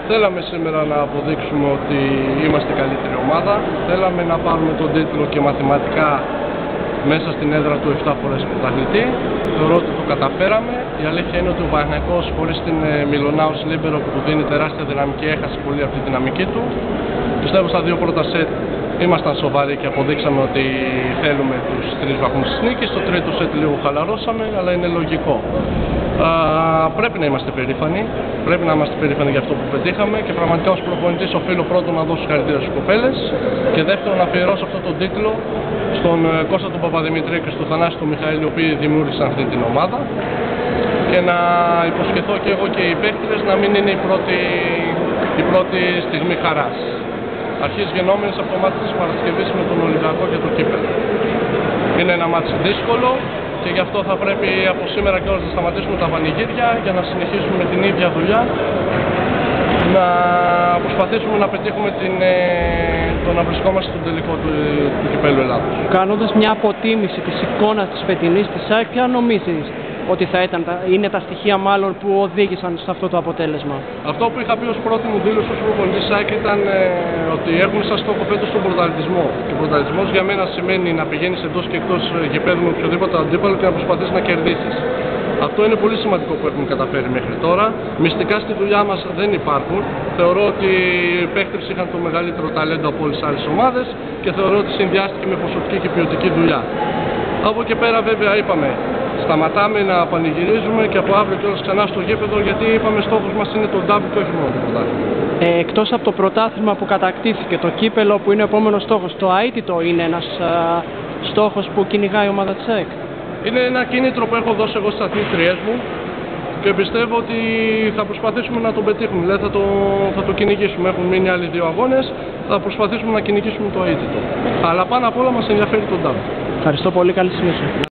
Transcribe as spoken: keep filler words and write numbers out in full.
Θέλαμε σήμερα να αποδείξουμε ότι είμαστε καλύτερη ομάδα. Θέλαμε να πάρουμε τον τίτλο και μαθηματικά μέσα στην έδρα του επτά φορές πρωταθλητή. Θεωρώ ότι το καταφέραμε. Η αλήθεια είναι ότι ο Παναθηναϊκός χωρίς την Μιλονά ως λίμπερο που του δίνει τεράστια δυναμική έχασε πολύ από τη δυναμική του. Πιστεύω στα δύο πρώτα σετ ήμασταν σοβαροί και αποδείξαμε ότι θέλουμε τους τρεις βαθμούς της νίκης. Στο τρίτο σετ λίγο χαλαρώσαμε, αλλά είναι λογικό. Α, πρέπει να είμαστε περήφανοι. Πρέπει να είμαστε περήφανοι για αυτό που πετύχαμε και πραγματικά ως προπονητής οφείλω πρώτον να δώσω συγχαρητήρια στις κοπέλες και δεύτερον να αφιερώσω αυτό τον τίτλο στον Κώστα τον Παπαδημητρή και στον Θανάση τον Μιχαήλ, οι οποίοι δημιούργησαν αυτή την ομάδα, και να υποσχεθώ και εγώ και οι παίκτες να μην είναι η πρώτη, η πρώτη στιγμή χαράς. Αρχής γενόμενης από το μάτι της Παρασκευής με τον Ολυμπιακό και το κύπελλο. Είναι ένα μάτι δύσκολο και γι' αυτό θα πρέπει από σήμερα και όλες να σταματήσουμε τα πανηγύρια για να συνεχίσουμε με την ίδια δουλειά, να προσπαθήσουμε να πετύχουμε την, το να βρισκόμαστε στον τελικό του, του κυπέλλου Ελλάδος. Κάνοντας μια αποτίμηση της εικόνας της φετινής της ΑΕΚ, ποια νομίζεις ότι θα ήταν, είναι τα στοιχεία μάλλον που οδήγησαν σε αυτό το αποτέλεσμα? Αυτό που είχα πει ως πρώτη μου δήλωση ως προπονητής ΑΕΚ ήταν ε, ότι έχουμε σαν στόχο φέτος τον πρωταθλητισμό. Και ο πρωταθλητισμός για μένα σημαίνει να πηγαίνεις εντός και εκτός γηπέδου με οποιοδήποτε αντίπαλο και να προσπαθείς να κερδίσεις. Αυτό είναι πολύ σημαντικό που έχουμε καταφέρει μέχρι τώρα. Μυστικά στη δουλειά μας δεν υπάρχουν. Θεωρώ ότι οι παίκτες είχαν το μεγαλύτερο ταλέντο από όλες τις άλλες ομάδες και θεωρώ ότι συνδυάστηκε με ποσοτική και ποιοτική δουλειά. Από εκεί πέρα βέβαια είπαμε, σταματάμε να πανηγυρίζουμε και από αύριο κιόλας ξανά στο γήπεδο, γιατί είπαμε στόχος μας είναι το ντάμπλ και όχι μόνο το πρωτάθλημα. Ε, εκτός από το πρωτάθλημα που κατακτήθηκε, το κύπελλο που είναι ο επόμενος στόχος, το αίτητο είναι ένας α, στόχος που κυνηγάει η ομάδα της ΑΕΚ? Είναι ένα κίνητρο που έχω δώσει εγώ στις αθλήτριές μου και πιστεύω ότι θα προσπαθήσουμε να τον πετύχουμε, δηλαδή θα το, θα το κυνηγήσουμε. Έχουν μείνει άλλοι δύο αγώνες, θα προσπαθήσουμε να κυνηγήσουμε το αίτητο. Αλλά πάνω απ' όλα μας ενδιαφέρει το ντάμπλ. Ευχαριστώ πολύ, καλή συνέχεια.